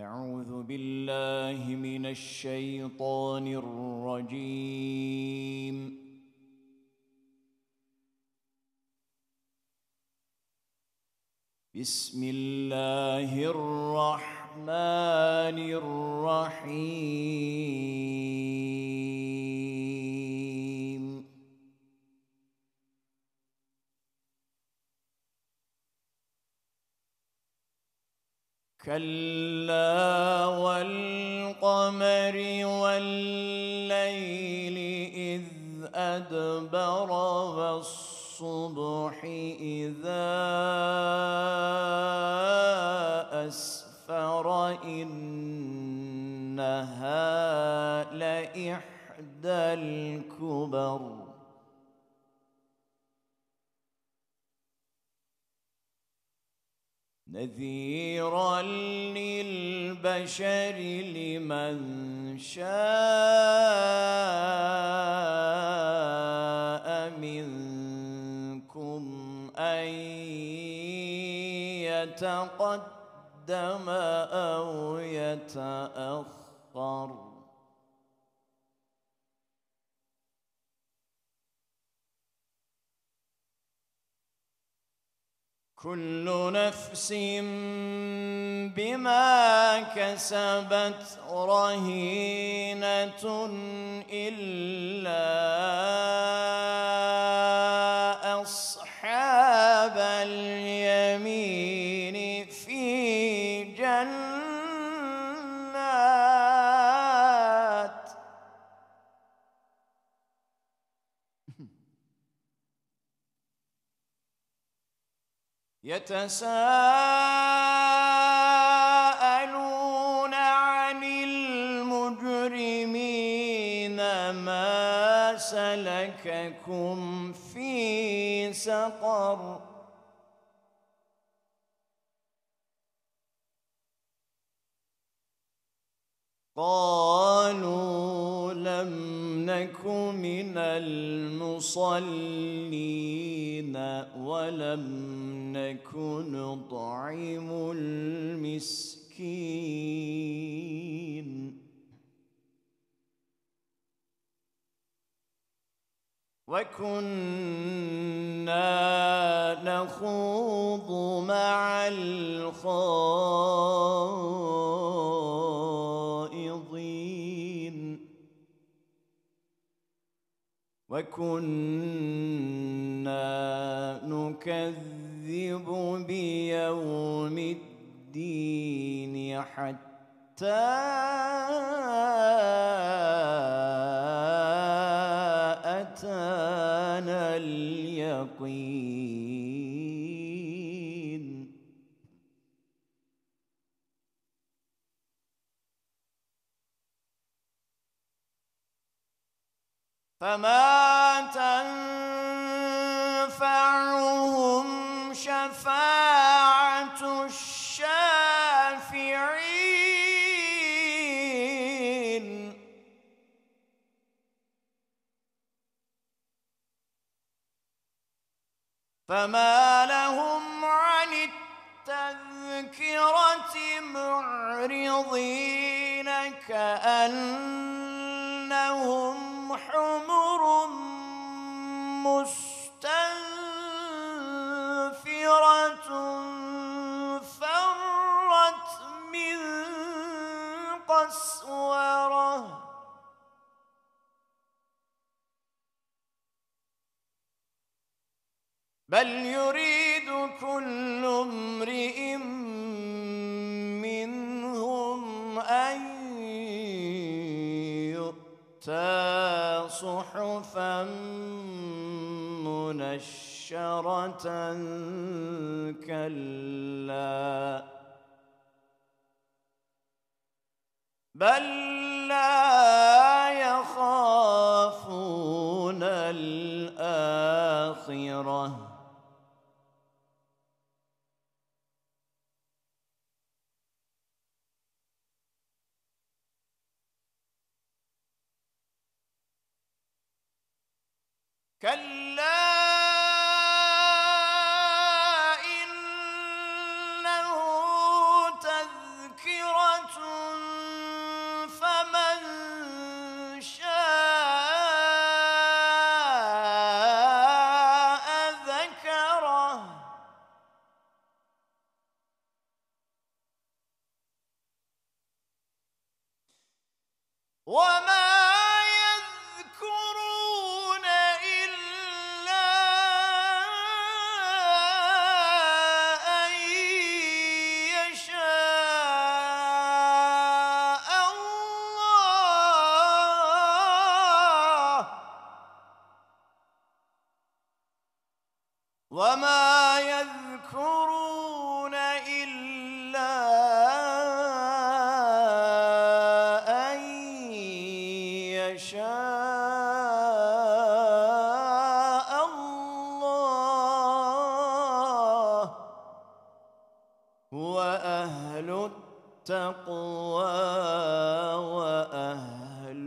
أعوذ بالله من الشيطان الرجيم. بسم الله الرحمن الرحيم. كلا والقمر والليل إذ أدبر والصبح إذا أسفر إنها لإحدى الكبر نذيرا للبشر لمن شاء منكم أن يتقدم أو يتأخر كل نفس بما كسبت رهينة إلا أصحاب اليمين في جنات يتساءلون عن المجرمين ما سلككم في سقر قالوا لم نك من المصلين ولم نك نطعم المسكين وكنا نخوض مع الخائضين وكنا نكذب بيوم الدين حتى أتانا اليقين فما تنفعهم شفاعة الشافعين فما لهم عن التذكرة معرضين كأنهم حمر مستنفرة فرت من قسورة بل يريد كل امرئ منهم أن يؤتى صحفا منشرة كلا بل لا يخافون الآخرة كلا إنه تذكرة وما يذكرون إلا أن يشاء الله وما يذكرون إلا أن يشاء الله هو أهل التقوى وأهل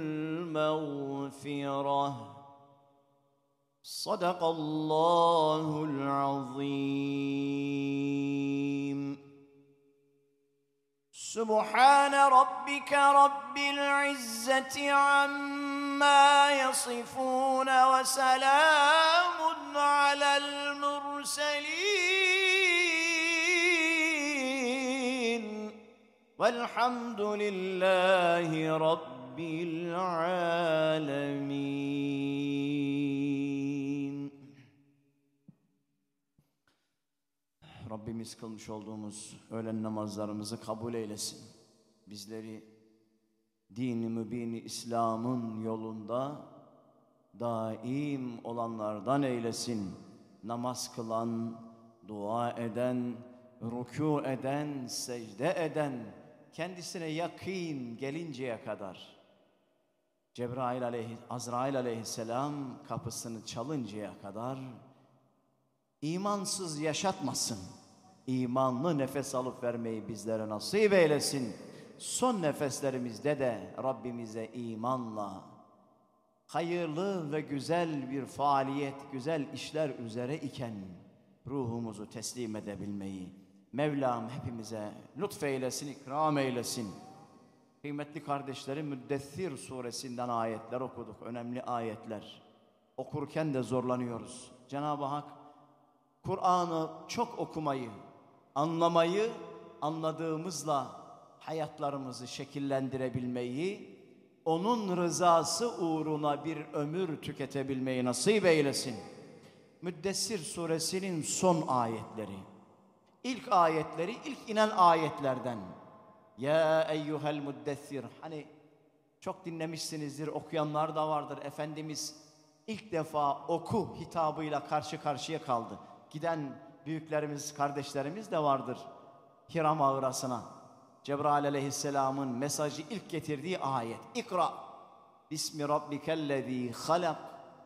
المغفرة صدق الله العظيم. سبحان ربك رب العزة عما يصفون وسلام على المرسلين والحمد لله رب العالمين. Rabbimiz kılmış olduğumuz öğlen namazlarımızı kabul eylesin. Bizleri din-i mübin-i İslam'ın yolunda daim olanlardan eylesin. Namaz kılan, dua eden, rükû eden, secde eden, kendisine yakîn gelinceye kadar, Azrail aleyhisselam kapısını çalıncaya kadar imansız yaşatmasın. İmanlı nefes alıp vermeyi bizlere nasip eylesin. Son nefeslerimizde de Rabbimize imanla, hayırlı ve güzel bir faaliyet, güzel işler üzere iken ruhumuzu teslim edebilmeyi Mevlam hepimize lütfeylesin, ikram eylesin. Kıymetli kardeşlerim, Müddessir suresinden ayetler okuduk, önemli ayetler. Okurken de zorlanıyoruz. Cenab-ı Hak Kur'an'ı çok okumayı, anlamayı, anladığımızla hayatlarımızı şekillendirebilmeyi, onun rızası uğruna bir ömür tüketebilmeyi nasip eylesin. Müddessir suresinin son ayetleri, ilk ayetleri, ilk inen ayetlerden. Ya eyyuhel müddessir, hani çok dinlemişsinizdir, okuyanlar da vardır. Efendimiz ilk defa oku hitabıyla karşı karşıya kaldı. Giden büyüklerimiz, kardeşlerimiz de vardır Hira mağarasına. Cebrail aleyhisselamın mesajı ilk getirdiği ayet. İkra bismi rabbikellezî halak.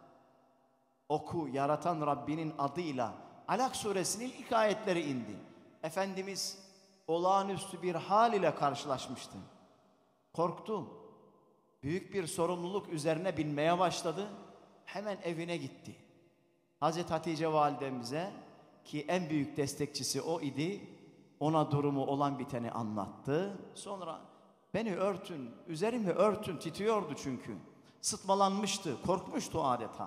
Oku, yaratan Rabbinin adıyla. Alak suresinin ilk ayetleri indi. Efendimiz olağanüstü bir hal ile karşılaşmıştı. Korktu. Büyük bir sorumluluk üzerine binmeye başladı. Hemen evine gitti. Hazreti Hatice validemize, ki en büyük destekçisi o idi, ona durumu olan biteni anlattı. Sonra beni örtün, üzerimi örtün, titriyordu çünkü. Sıtmalanmıştı, korkmuştu adeta.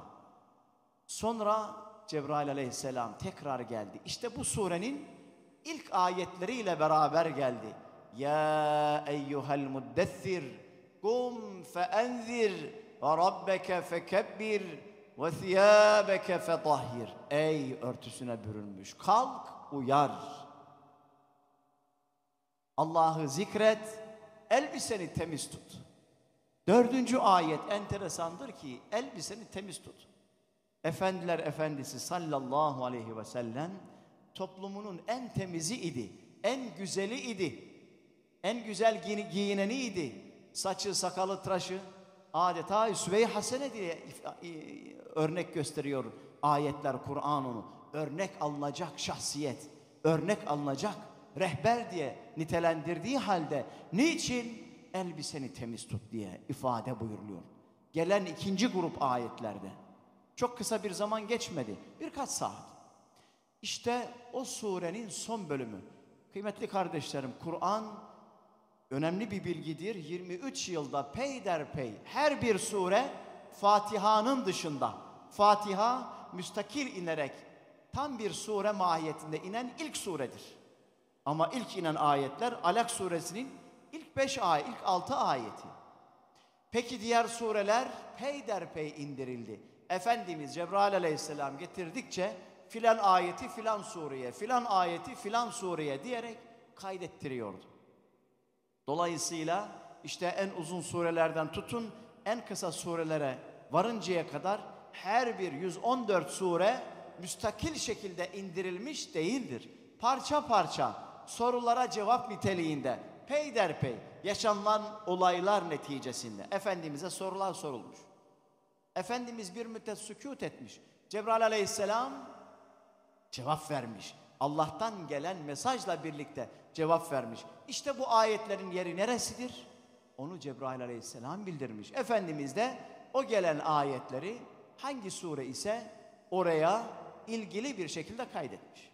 Sonra Cebrail aleyhisselam tekrar geldi. İşte bu surenin ilk ayetleriyle beraber geldi. Ya eyyuhel müddessir kum feenzir ve rabbeke fekebbir ve thiyâbeke fetahhir. Ey örtüsüne bürünmüş, kalk, uyar. Allah'ı zikret, elbiseni temiz tut. 4. ayet enteresandır ki elbiseni temiz tut. Efendiler Efendisi sallallahu aleyhi ve sellem toplumunun en temizi idi, en güzeli idi, en güzel giyineni idi. Saçı, sakalı, tıraşı adeta üsve-i hasene diye örnek gösteriyor ayetler, Kur'an onu. Örnek alınacak şahsiyet, örnek alınacak rehber diye nitelendirdiği halde niçin elbiseni temiz tut diye ifade buyuruluyor. Gelen 2. grup ayetlerde. Çok kısa bir zaman geçmedi, birkaç saat. İşte o surenin son bölümü. Kıymetli kardeşlerim, Kur'an önemli bir bilgidir. 23 yılda peyderpey her bir sure Fatiha'nın dışında. Fatiha müstakil inerek tam bir sure mahiyetinde inen ilk suredir. Ama ilk inen ayetler Alak suresinin ilk 5 ayet, ilk 6 ayeti. Peki diğer sureler peyderpey indirildi. Efendimiz Cebrail aleyhisselam getirdikçe filan ayeti filan sureye, filan ayeti filan sureye diyerek kaydettiriyordu. Dolayısıyla işte en uzun surelerden tutun en kısa surelere varıncaya kadar her bir 114 sure müstakil şekilde indirilmiş değildir. Parça parça sorulara cevap niteliğinde peyderpey yaşanılan olaylar neticesinde Efendimiz'e sorular sorulmuş. Efendimiz bir müddet sükût etmiş. Cebrail aleyhisselam cevap vermiş. Allah'tan gelen mesajla birlikte cevap vermiş. İşte bu ayetlerin yeri neresidir? Onu Cebrail aleyhisselam bildirmiş. Efendimiz de o gelen ayetleri hangi sure ise oraya ilgili bir şekilde kaydetmiş.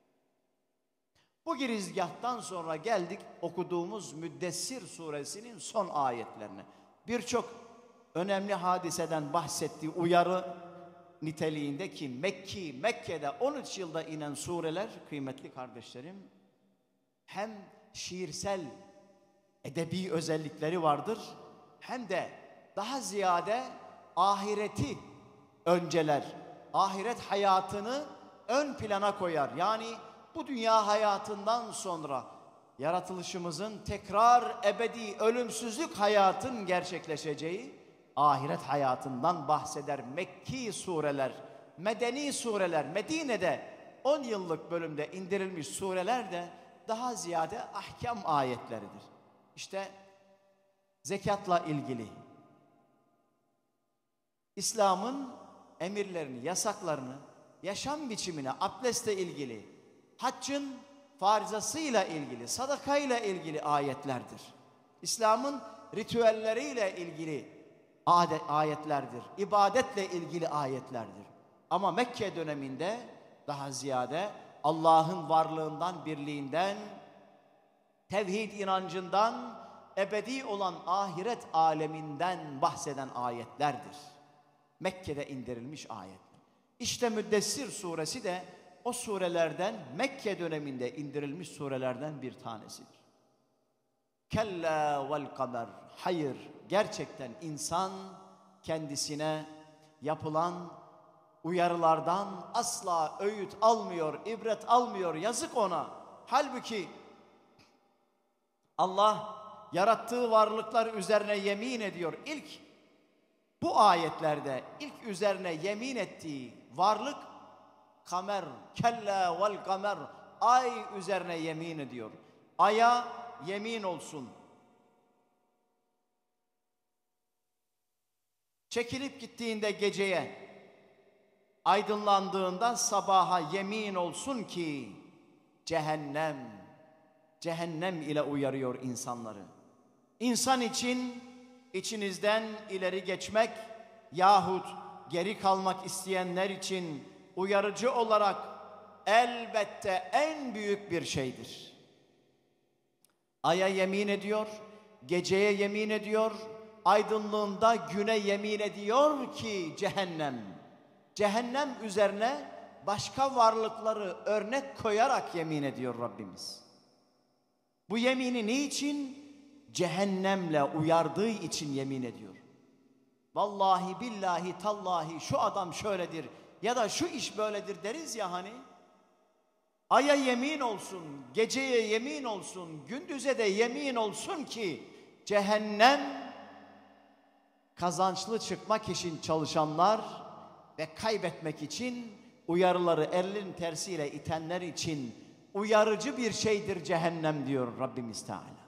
Bu girizgahtan sonra geldik okuduğumuz Müddessir suresinin son ayetlerine. Birçok önemli hadiseden bahsettiği uyarı niteliğindeki Mekke'de 13 yılda inen sureler kıymetli kardeşlerim hem şiirsel edebi özellikleri vardır hem de daha ziyade ahireti önceler. Ahiret hayatını ön plana koyar. Yani bu dünya hayatından sonra yaratılışımızın tekrar ebedi ölümsüzlük hayatın gerçekleşeceği ahiret hayatından bahseder Mekki sureler, medeni sureler, Medine'de 10 yıllık bölümde indirilmiş sureler de daha ziyade ahkam ayetleridir. İşte zekatla ilgili, İslam'ın emirlerini, yasaklarını, yaşam biçimine, abdestle ilgili, haccın farizasıyla ilgili, sadakayla ilgili ayetlerdir. İslam'ın ritüelleriyle ilgili ayetlerdir. İbadetle ilgili ayetlerdir. Ama Mekke döneminde daha ziyade Allah'ın varlığından, birliğinden, tevhid inancından, ebedi olan ahiret aleminden bahseden ayetlerdir. Mekke'de indirilmiş ayetler. İşte Müddessir suresi de o surelerden, Mekke döneminde indirilmiş surelerden bir tanesidir. Kella vel kamer. Hayır, gerçekten insan kendisine yapılan uyarılardan asla öğüt almıyor, ibret almıyor, yazık ona. Halbuki Allah yarattığı varlıklar üzerine yemin ediyor. İlk bu ayetlerde ilk üzerine yemin ettiği varlık kamer, kella vel kamer, ay üzerine yemin ediyor. Aya yemin olsun. Çekilip gittiğinde geceye, aydınlandığında sabaha yemin olsun ki cehennem, cehennem ile uyarıyor insanları. İnsan için içinizden ileri geçmek yahut geri kalmak isteyenler için uyarıcı olarak elbette en büyük bir şeydir. Aya yemin ediyor, geceye yemin ediyor, aydınlığında güne yemin ediyor ki cehennem. Cehennem üzerine başka varlıkları örnek koyarak yemin ediyor Rabbimiz. Bu yemini niçin? Cehennemle uyardığı için yemin ediyor. Vallahi billahi tallahi şu adam şöyledir ya da şu iş böyledir deriz ya hani. Aya yemin olsun, geceye yemin olsun, gündüze de yemin olsun ki cehennem kazançlı çıkmak için çalışanlar ve kaybetmek için uyarıları elin tersiyle itenler için uyarıcı bir şeydir cehennem diyor Rabbimiz Teala.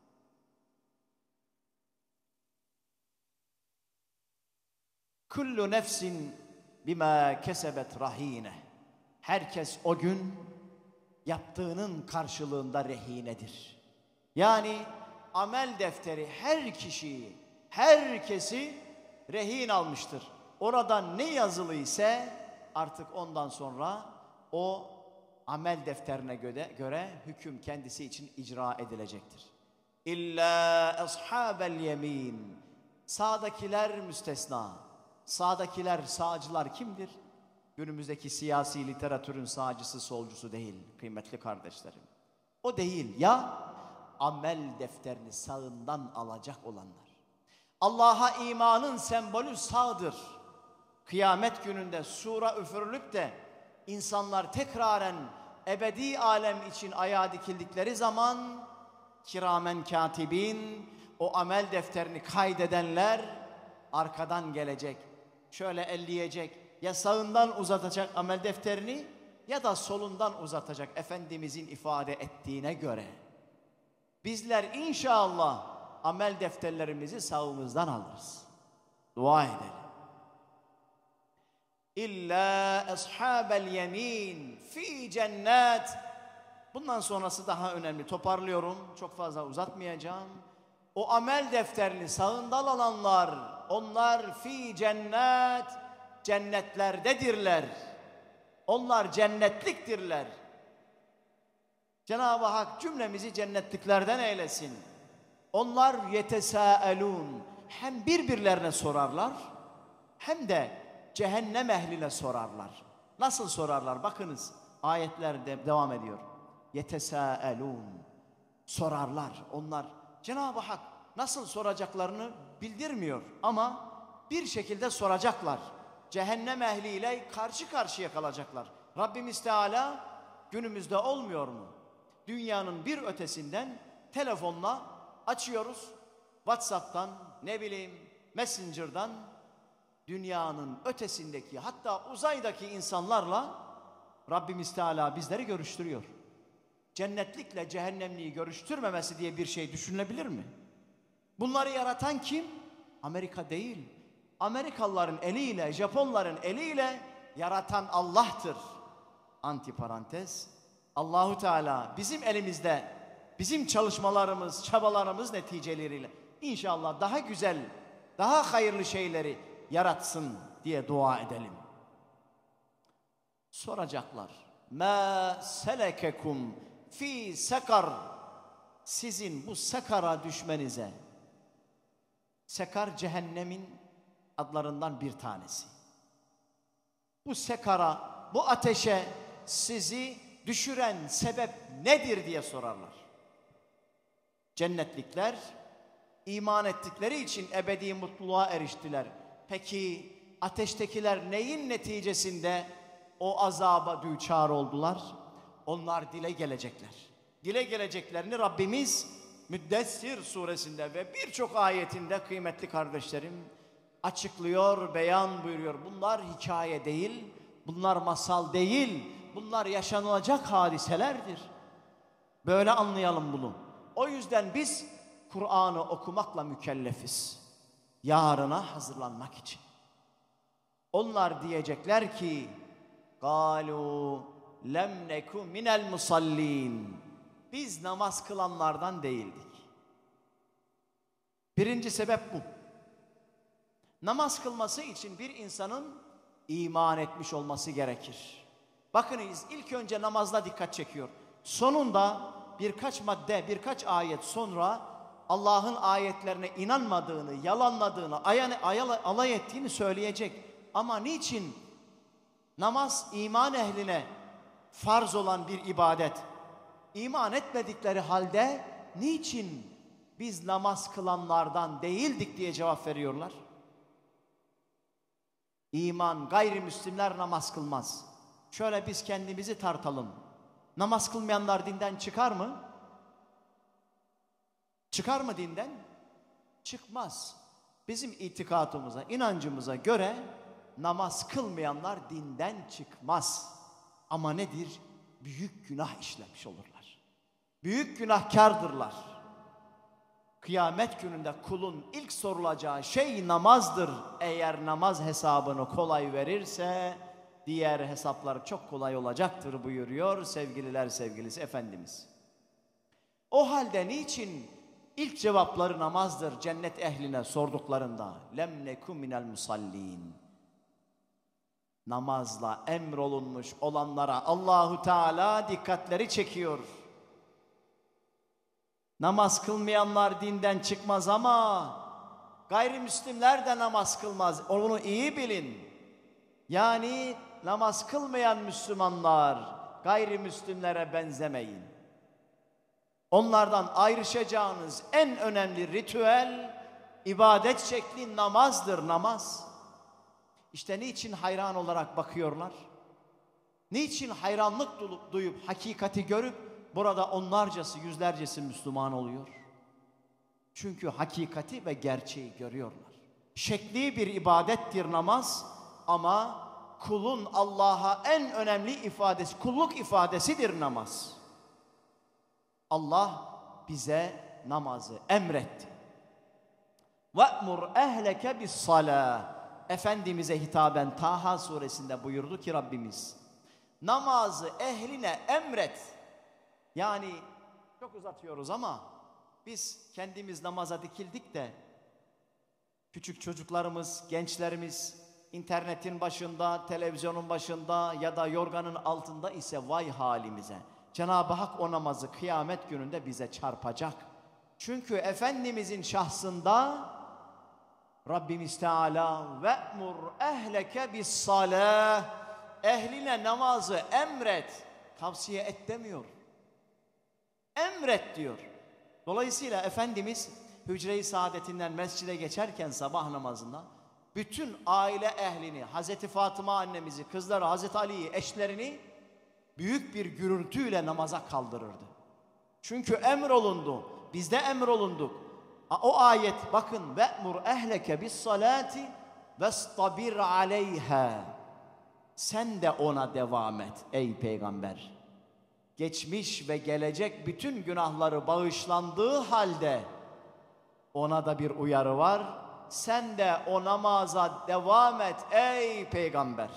Kullu nefsin bima kesebet rahine. Herkes o gün yaptığının karşılığında rehinedir. Yani amel defteri her kişiyi, herkesi rehin almıştır. Orada ne yazılı ise artık ondan sonra o amel defterine göre hüküm kendisi için icra edilecektir. İlla ashabel yemin. Sağdakiler müstesna. Sağdakiler, sağcılar kimdir? Günümüzdeki siyasi literatürün sağcısı, solcusu değil kıymetli kardeşlerim. O değil ya amel defterini sağından alacak olanlar. Allah'a imanın sembolü sağdır. Kıyamet gününde sura üfürülüp de insanlar tekraren ebedi alem için ayağa dikildikleri zaman kiramen katibin, o amel defterini kaydedenler arkadan gelecek. Şöyle elleyecek, ya sağından uzatacak amel defterini ya da solundan uzatacak Efendimizin ifade ettiğine göre. Bizler inşallah amel defterlerimizi sağımızdan alırız. Dua edelim. İlla ashabel yemin fi cennet. Bundan sonrası daha önemli. Toparlıyorum. Çok fazla uzatmayacağım. O amel defterini sağından alanlar, onlar fi cennet, cennetlerdedirler. Onlar cennetliktirler. Cenab-ı Hak cümlemizi cennetliklerden eylesin. Onlar yetesâelûn, hem birbirlerine sorarlar hem de cehennem ehline sorarlar. Nasıl sorarlar? Bakınız ayetler devam ediyor. Yetesâelûn, sorarlar. Onlar Cenab-ı Hak nasıl soracaklarını bildirmiyor ama bir şekilde soracaklar. Cehennem ehliyle karşı karşıya kalacaklar. Rabbimiz Teala günümüzde olmuyor mu? Dünyanın bir ötesinden telefonla açıyoruz. WhatsApp'tan, ne bileyim Messenger'dan dünyanın ötesindeki, hatta uzaydaki insanlarla Rabbimiz Teala bizleri görüştürüyor. Cennetlikle cehennemliği görüştürmemesi diye bir şey düşünülebilir mi? Bunları yaratan kim? Amerika değil. Amerikalıların eliyle, Japonların eliyle yaratan Allah'tır. Antiparantez. Allahu Teala bizim elimizde, bizim çalışmalarımız, çabalarımız neticeleriyle inşallah daha güzel, daha hayırlı şeyleri yaratsın diye dua edelim. Soracaklar. Ma selekekum fi sekar. Sizin bu sekara düşmenize. Sekar cehennemin adlarından bir tanesi. Bu sekara, bu ateşe sizi düşüren sebep nedir diye sorarlar. Cennetlikler iman ettikleri için ebedi mutluluğa eriştiler. Peki ateştekiler neyin neticesinde o azaba düçar oldular? Onlar dile gelecekler. Dile geleceklerini Rabbimiz Müddessir suresinde ve birçok ayetinde kıymetli kardeşlerim açıklıyor, beyan buyuruyor. Bunlar hikaye değil, bunlar masal değil, bunlar yaşanılacak hadiselerdir. Böyle anlayalım bunu. O yüzden biz Kur'an'ı okumakla mükellefiz. Yarına hazırlanmak için. Onlar diyecekler ki قَالُوا لَمْ نَكُ مِنَ الْمُصَلِّينَ. Biz namaz kılanlardan değildik. Birinci sebep bu. Namaz kılması için bir insanın iman etmiş olması gerekir. Bakınız ilk önce namazla dikkat çekiyor. Sonunda birkaç madde, birkaç ayet sonra Allah'ın ayetlerine inanmadığını, yalanladığını, alay ettiğini söyleyecek. Ama niçin? Namaz iman ehline farz olan bir ibadet. İman etmedikleri halde niçin biz namaz kılanlardan değildik diye cevap veriyorlar. İman, gayrimüslimler namaz kılmaz. Şöyle biz kendimizi tartalım. Namaz kılmayanlar dinden çıkar mı? Çıkar mı dinden? Çıkmaz. Bizim itikadımıza, inancımıza göre namaz kılmayanlar dinden çıkmaz. Ama nedir? Büyük günah işlemiş olurlar. Büyük günahkardırlar. Kıyamet gününde kulun ilk sorulacağı şey namazdır. Eğer namaz hesabını kolay verirse diğer hesaplar çok kolay olacaktır buyuruyor sevgililer sevgilisi Efendimiz. O halde niçin ilk cevapları namazdır cennet ehline sorduklarında? Lem nekum minel musallin. Namazla emrolunmuş olanlara Allahu Teala dikkatleri çekiyor. Namaz kılmayanlar dinden çıkmaz ama gayrimüslimler de namaz kılmaz. Onu iyi bilin. Yani namaz kılmayan Müslümanlar gayrimüslimlere benzemeyin. Onlardan ayrışacağınız en önemli ritüel İbadet şekli namazdır, namaz. İşte niçin hayran olarak bakıyorlar? Niçin hayranlık duyup, hakikati görüp burada onlarcası, yüzlercesi Müslüman oluyor? Çünkü hakikati ve gerçeği görüyorlar. Şekli bir ibadettir namaz ama kulun Allah'a en önemli ifadesi, kulluk ifadesidir namaz. Allah bize namazı emretti. وَأْمُرْ اَهْلَكَ بِالصَّلَاةِ Efendimiz'e hitaben Taha suresinde buyurdu ki Rabbimiz, namazı ehline emret. Yani çok uzatıyoruz ama biz kendimiz namaza dikildik de küçük çocuklarımız, gençlerimiz internetin başında, televizyonun başında ya da yorganın altında ise vay halimize. Cenab-ı Hak o namazı kıyamet gününde bize çarpacak. Çünkü Efendimizin şahsında Rabbimiz Teala ve'mur ehleke bis-salâh, ehline namazı emret, tavsiye et demiyor. Emret diyor. Dolayısıyla Efendimiz Hücre-i Saadetinden mescide geçerken sabah namazında bütün aile ehlini, Hazreti Fatıma annemizi, kızları Hazreti Ali'yi, eşlerini büyük bir gürültüyle namaza kaldırırdı. Çünkü emrolundu, biz de emrolunduk. O ayet bakın, ve'mur ehleke bis salati vestabir aleyha. Sen de ona devam et ey peygamber. Geçmiş ve gelecek bütün günahları bağışlandığı halde ona da bir uyarı var. Sen de o namaza devam et ey peygamber.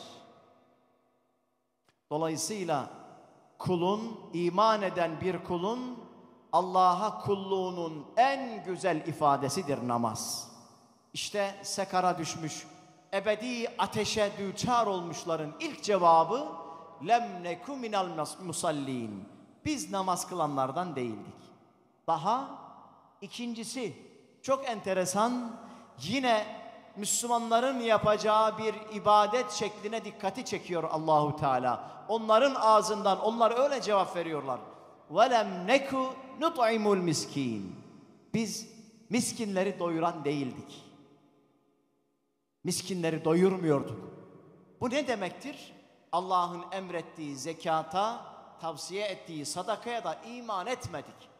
Dolayısıyla kulun, iman eden bir kulun Allah'a kulluğunun en güzel ifadesidir namaz. İşte sekara düşmüş, ebedi ateşe düçar olmuşların ilk cevabı lem neku minal musallin. Biz namaz kılanlardan değildik. Daha ikincisi çok enteresan, yine Müslümanların yapacağı bir ibadet şekline dikkati çekiyor Allahu Teala. Onların ağzından onlar öyle cevap veriyorlar. وَلَمْ نَكُ نُطْعِمُ الْمِسْكِينَ Biz miskinleri doyuran değildik. Miskinleri doyurmuyorduk. Bu ne demektir? Allah'ın emrettiği zekata, tavsiye ettiği sadakaya da iman etmedik.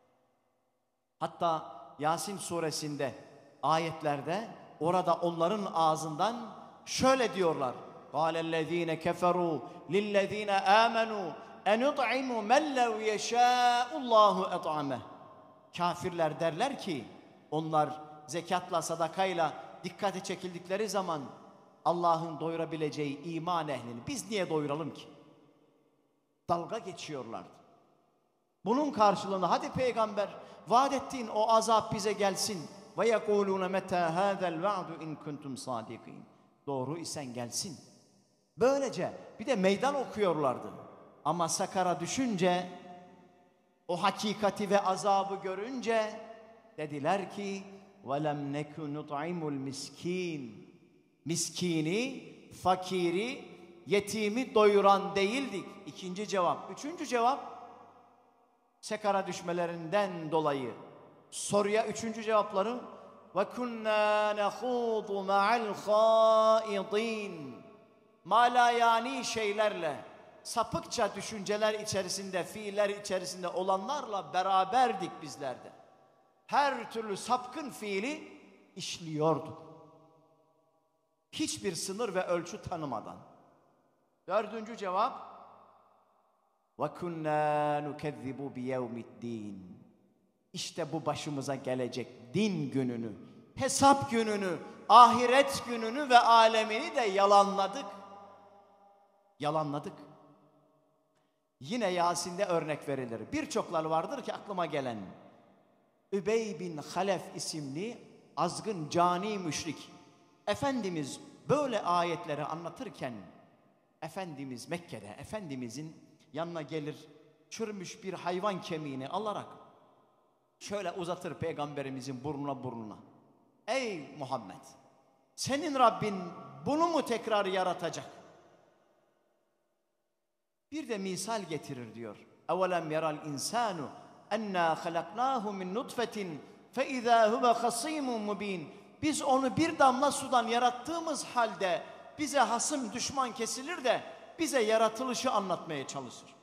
Hatta Yasin suresinde, ayetlerde orada onların ağzından şöyle diyorlar. قَالَ الَّذ۪ينَ كَفَرُوا لِلَّذ۪ينَ آمَنُوا اَنُطْعِمُ مَنْ لَوْ يَشَاءُ اللّٰهُ اَطْعَمَهُ Kafirler derler ki, onlar zekatla, sadakayla dikkate çekildikleri zaman Allah'ın doyurabileceği iman ehlini biz niye doyuralım ki? Dalga geçiyorlardı. Bunun karşılığında hadi peygamber vaat ettiğin o azap bize gelsin. Ve yekulune meta hadal va'du in kuntum sadikin. Doğru isen gelsin. Böylece bir de meydan okuyorlardı. Ama sakara düşünce, o hakikati ve azabı görünce dediler ki وَلَمْ نَكُ نُطْعِمُ الْمِسْكِينَ Miskini, fakiri, yetimi doyuran değildik. İkinci cevap. Üçüncü cevap, sekara düşmelerinden dolayı soruya üçüncü cevapları وَكُنَّا نَخُوضُ مَعَ الْخَائِضِينَ Malayani şeylerle, sapıkça düşünceler içerisinde, fiiller içerisinde olanlarla beraberdik bizler de. Her türlü sapkın fiili işliyorduk. Hiçbir sınır ve ölçü tanımadan. Dördüncü cevap وَكُنَّا نُكَذِّبُ بِيَوْمِ الدِّينِ İşte bu başımıza gelecek din gününü, hesap gününü, ahiret gününü ve alemini de yalanladık. Yalanladık. Yine Yasin'de örnek verilir. Birçoklar vardır ki aklıma gelen. Übey bin Halef isimli azgın cani müşrik. Efendimiz böyle ayetleri anlatırken Efendimiz Mekke'de Efendimizin yanına gelir, çürümüş bir hayvan kemiğini alarak şöyle uzatır peygamberimizin burnuna. Ey Muhammed, senin Rabbin bunu mu tekrar yaratacak? Bir de misal getirir diyor. اَوَلَمْ يَرَى الْاِنْسَانُ اَنَّا خَلَقْنَاهُ مِنْ نُطْفَةٍ فَاِذَا هُوَ خَصِيمٌ مُب۪ينٌ. Biz onu bir damla sudan yarattığımız halde bize hasım düşman kesilir de bize yaratılışı anlatmaya çalışır.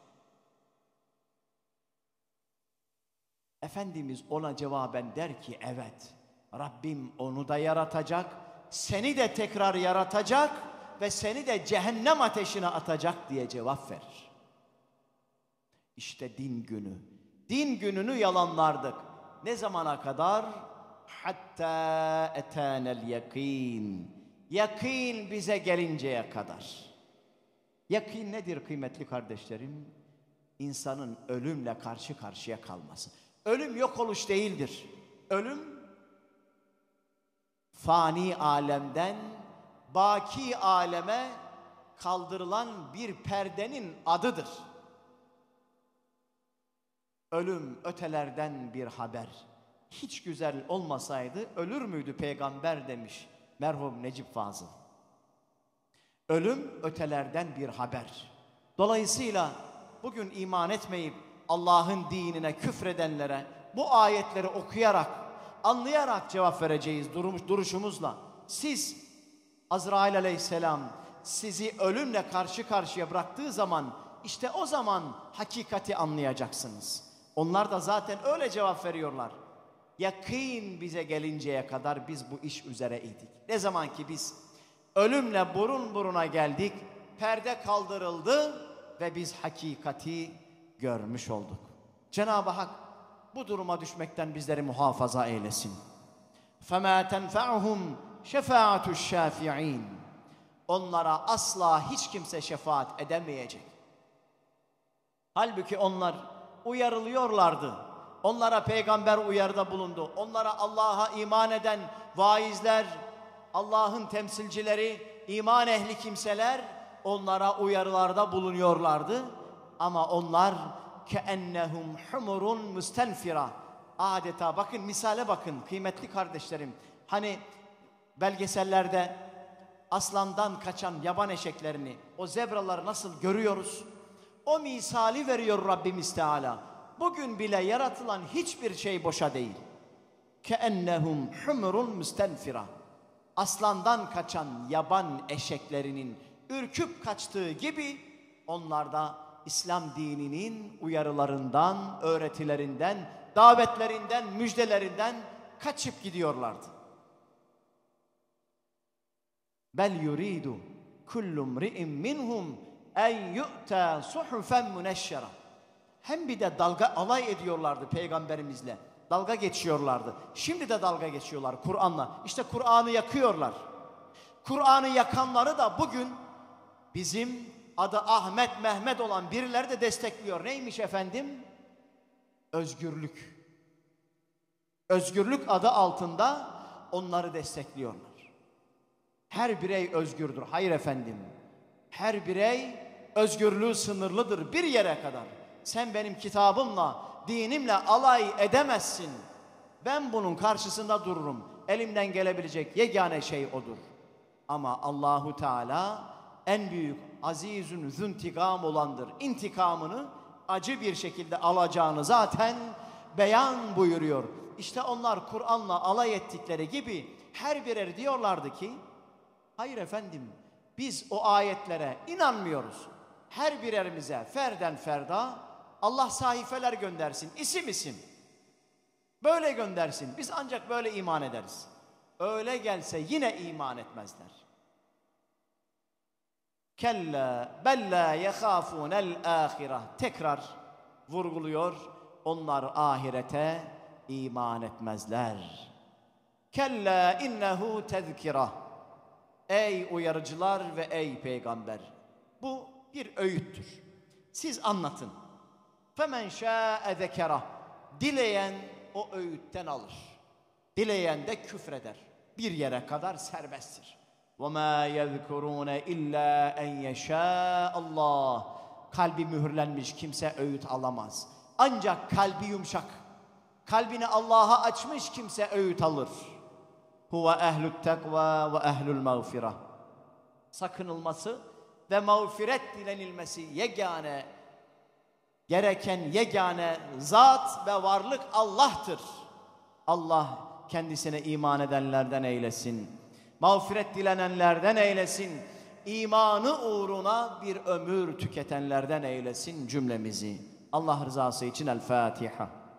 Efendimiz ona cevaben der ki evet, Rabbim onu da yaratacak, seni de tekrar yaratacak ve seni de cehennem ateşine atacak diye cevap verir. İşte din günü. Din gününü yalanlardık. Ne zamana kadar? Hatta etanel yakin. Yakin bize gelinceye kadar. Yakin nedir kıymetli kardeşlerim? İnsanın ölümle karşı karşıya kalması. Ölüm yok oluş değildir. Ölüm fani alemden baki aleme kaldırılan bir perdenin adıdır. Ölüm ötelerden bir haber. Hiç güzel olmasaydı ölür müydü peygamber demiş merhum Necip Fazıl. Ölüm ötelerden bir haber. Dolayısıyla bugün iman etmeyip Allah'ın dinine küfredenlere bu ayetleri okuyarak, anlayarak cevap vereceğiz duruşumuzla. Siz, Azrail aleyhisselam sizi ölümle karşı karşıya bıraktığı zaman işte o zaman hakikati anlayacaksınız. Onlar da zaten öyle cevap veriyorlar. Yakin bize gelinceye kadar biz bu iş üzereydik. Ne zaman ki biz ölümle burun buruna geldik, perde kaldırıldı ve biz hakikati görmüş olduk. Cenab-ı Hak bu duruma düşmekten bizleri muhafaza eylesin. فَمَا تَنْفَعُهُمْ شَفَاعَةُ الشَّافِعِينَ. Onlara asla hiç kimse şefaat edemeyecek. Halbuki onlar uyarılıyorlardı. Onlara peygamber uyarıda bulundu. Onlara Allah'a iman eden vaizler, Allah'ın temsilcileri, iman ehli kimseler onlara uyarılarda bulunuyorlardı. Ama onlar keennehum humurun mustenfira. Adeta bakın misale bakın kıymetli kardeşlerim. Hani belgesellerde aslandan kaçan yaban eşeklerini, o zebraları nasıl görüyoruz? O misali veriyor Rabbimiz Teala. Bugün bile yaratılan hiçbir şey boşa değil. Keennehum humurun mustenfira. Aslandan kaçan yaban eşeklerinin ürküp kaçtığı gibi onlar da İslam dininin uyarılarından, öğretilerinden, davetlerinden, müjdelerinden kaçıp gidiyorlardı. Bel yuridu kullu mri'in minhum en yu'ta suhufen muneşşera. Hem bir de alay ediyorlardı peygamberimizle. Dalga geçiyorlardı. Şimdi de dalga geçiyorlar Kur'an'la. İşte Kur'an'ı yakıyorlar. Kur'an'ı yakanları da bugün bizim adı Ahmet Mehmet olan birileri de destekliyor. Neymiş efendim? Özgürlük. Özgürlük adı altında onları destekliyorlar. Her birey özgürdür. Hayır efendim. Her birey özgürlüğü sınırlıdır bir yere kadar. Sen benim kitabımla, dinimle alay edemezsin. Ben bunun karşısında dururum. Elimden gelebilecek yegane şey odur. Ama Allahu Teala en büyük azizün züntikam olandır. İntikamını acı bir şekilde alacağını zaten beyan buyuruyor. İşte onlar Kur'an'la alay ettikleri gibi her birer diyorlardı ki hayır efendim biz o ayetlere inanmıyoruz. Her birerimize ferden ferda Allah sahifeler göndersin, isim isim. Böyle göndersin, biz ancak böyle iman ederiz. Öyle gelse yine iman etmezler. Kella bella yehâfûnel âhireh. Tekrar vurguluyor, onlar ahirete iman etmezler. Kella innehu tezkira. Ey uyarıcılar ve ey peygamber. Bu bir öğüttür. Siz anlatın. Femen şâ'e zekera. Dileyen o öğütten alır. Dileyen de küfreder. Bir yere kadar serbesttir. وَمَا يَذْكُرُونَ اِلَّا اَنْ يَشَاءَ اللّٰهِ. Kalbi mühürlenmiş kimse öğüt alamaz. Ancak kalbi yumuşak, kalbini Allah'a açmış kimse öğüt alır. Huve ehlü't tekva ve ehlül mağfirah. Sakınılması ve mağfiret dilenilmesi yegane, gereken yegane zat ve varlık Allah'tır. Allah kendisine iman edenlerden eylesin. Mağfiret dilenenlerden eylesin. İmanı uğruna bir ömür tüketenlerden eylesin cümlemizi. Allah rızası için El Fatiha.